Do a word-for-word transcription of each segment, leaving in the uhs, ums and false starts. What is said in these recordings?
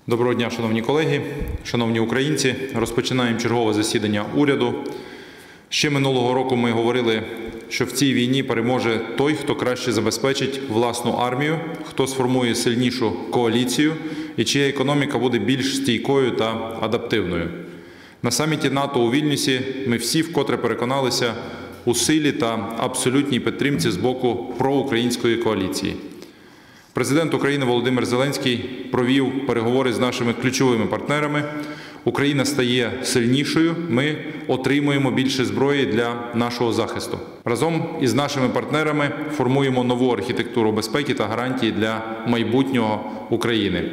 Доброго дня, шановні колеги, шановні українці. Розпочинаємо чергове засідання уряду. Ще минулого року ми говорили, що в цій війні переможе той, хто краще забезпечить власну армію, хто сформує сильнішу коаліцію і чия економіка буде більш стійкою та адаптивною. На саміті НАТО у Вільнюсі ми всі вкотре переконалися у силі та абсолютній підтримці з боку проукраїнської коаліції. Президент України Володимир Зеленський провів переговори з нашими ключовими партнерами. Україна стає сильнішою, ми отримуємо більше зброї для нашого захисту. Разом із нашими партнерами формуємо нову архітектуру безпеки та гарантії для майбутнього України.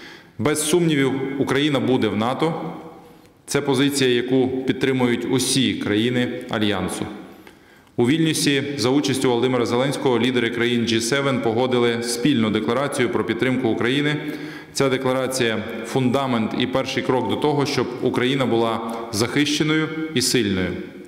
Без сумнівів, Україна буде в НАТО. Це позиція, яку підтримують усі країни Альянсу. У Вільнюсі за участю Володимира Зеленського лідери країн джі севен погодили спільну декларацію про підтримку України. Ця декларація – фундамент і перший крок до того, щоб Україна була захищеною і сильною.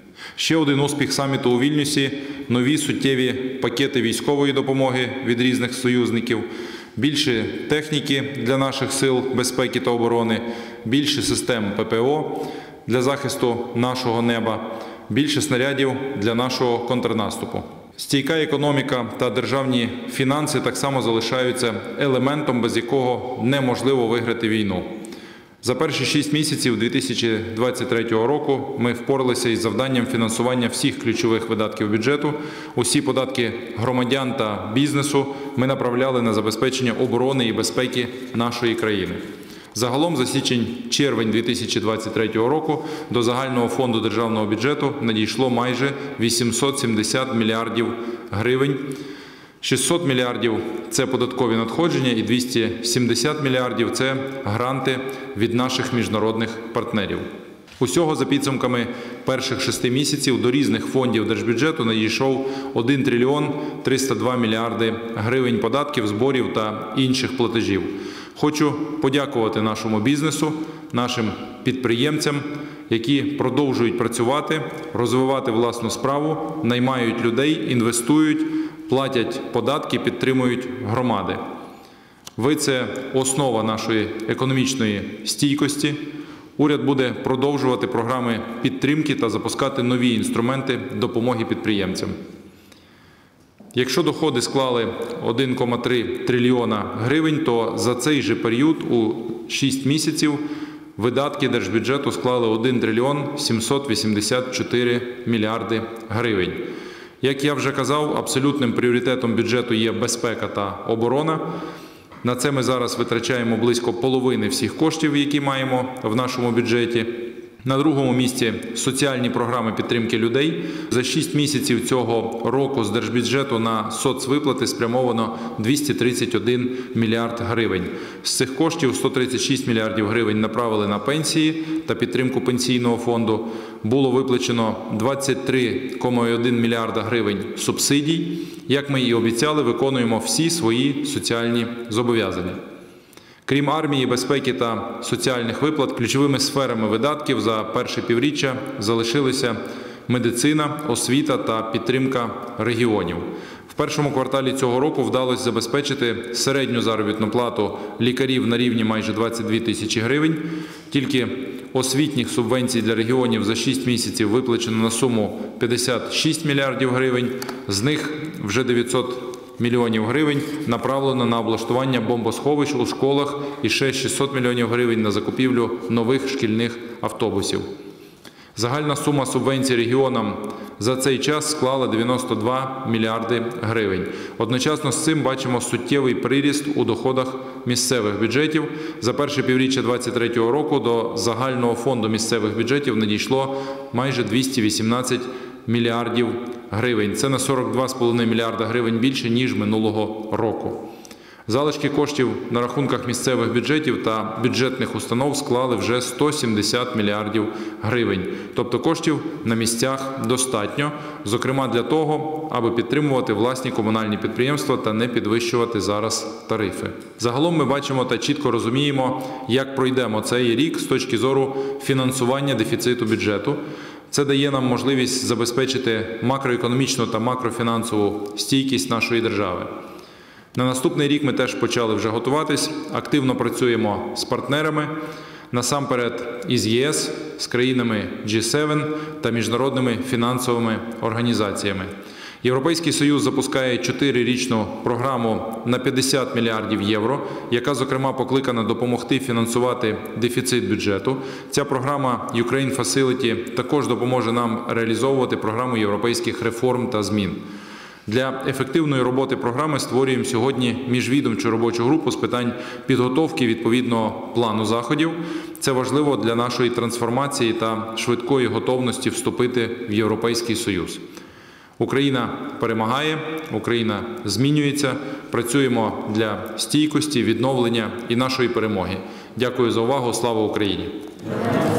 Ще один успіх саміту у Вільнюсі – нові суттєві пакети військової допомоги від різних союзників, більше техніки для наших сил безпеки та оборони, більше систем пе пе о для захисту нашого неба, більше снарядів для нашого контрнаступу. Стійка економіка та державні фінанси так само залишаються елементом, без якого неможливо виграти війну. За перші шість місяців дві тисячі двадцять третього року ми впоралися із завданням фінансування всіх ключових видатків бюджету. Усі податки громадян та бізнесу ми направляли на забезпечення оборони і безпеки нашої країни. Загалом за січень-червень дві тисячі двадцять третього року до загального фонду державного бюджету надійшло майже вісімсот сімдесят мільярдів гривень. шістсот мільярдів – це податкові надходження і двісті сімдесят мільярдів – це гранти від наших міжнародних партнерів. Усього за підсумками перших шести місяців до різних фондів держбюджету надійшов один трильйон триста два мільярди гривень податків, зборів та інших платежів. Хочу подякувати нашому бізнесу, нашим підприємцям, які продовжують працювати, розвивати власну справу, наймають людей, інвестують, платять податки, підтримують громади. Ви – це основа нашої економічної стійкості. Уряд буде продовжувати програми підтримки та запускати нові інструменти допомоги підприємцям. Якщо доходи склали один цілих три трильйона гривень, то за цей же період у шість місяців видатки держбюджету склали один трильйон сімсот вісімдесят чотири мільярди гривень. Як я вже казав, абсолютним пріоритетом бюджету є безпека та оборона. На це ми зараз витрачаємо близько половини всіх коштів, які маємо в нашому бюджеті. На другому місці – соціальні програми підтримки людей. За шість місяців цього року з держбюджету на соцвиплати спрямовано двісті тридцять один мільярд гривень. З цих коштів сто тридцять шість мільярдів гривень направили на пенсії та підтримку пенсійного фонду. Було виплачено двадцять три цілих один мільярда гривень субсидій. Як ми і обіцяли, виконуємо всі свої соціальні зобов'язання. Крім армії, безпеки та соціальних виплат, ключовими сферами видатків за перше півріччя залишилися медицина, освіта та підтримка регіонів. В першому кварталі цього року вдалося забезпечити середню заробітну плату лікарів на рівні майже двадцять дві тисячі гривень. Тільки освітніх субвенцій для регіонів за шість місяців виплачено на суму п'ятдесят шість мільярдів гривень, з них вже дев'ятсот мільйонів гривень направлено на облаштування бомбосховищ у школах і ще шістсот мільйонів гривень на закупівлю нових шкільних автобусів. Загальна сума субвенцій регіонам за цей час склала дев'яносто два мільярди гривень. Одночасно з цим бачимо суттєвий приріст у доходах місцевих бюджетів. За перше півріччя дві тисячі двадцять третього року до загального фонду місцевих бюджетів надійшло майже двісті вісімнадцять мільярдів гривень. Це на сорок два цілих п'ять десятих мільярда гривень більше, ніж минулого року. Залишки коштів на рахунках місцевих бюджетів та бюджетних установ склали вже сто сімдесят мільярдів гривень. Тобто коштів на місцях достатньо, зокрема для того, аби підтримувати власні комунальні підприємства та не підвищувати зараз тарифи. Загалом ми бачимо та чітко розуміємо, як пройдемо цей рік з точки зору фінансування дефіциту бюджету. Це дає нам можливість забезпечити макроекономічну та макрофінансову стійкість нашої держави. На наступний рік ми теж почали вже готуватись, активно працюємо з партнерами, насамперед із ЄС, з країнами джі севен та міжнародними фінансовими організаціями. Європейський Союз запускає чотирирічну програму на п'ятдесят мільярдів євро, яка, зокрема, покликана допомогти фінансувати дефіцит бюджету. Ця програма Ukraine Facility також допоможе нам реалізовувати програму європейських реформ та змін. Для ефективної роботи програми створюємо сьогодні міжвідомчу робочу групу з питань підготовки відповідного плану заходів. Це важливо для нашої трансформації та швидкої готовності вступити в Європейський Союз. Україна перемагає, Україна змінюється, працюємо для стійкості, відновлення і нашої перемоги. Дякую за увагу. Слава Україні!